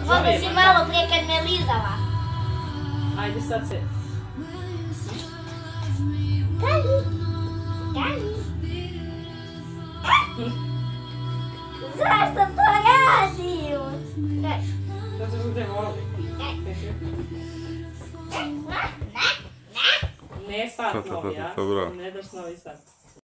Onda si malo prije kad me lizala. Ajde sad se. Kali. Kali. Zašto to radim? Zato što te volim. Ne sad novi, ja? Ne daš novi sad.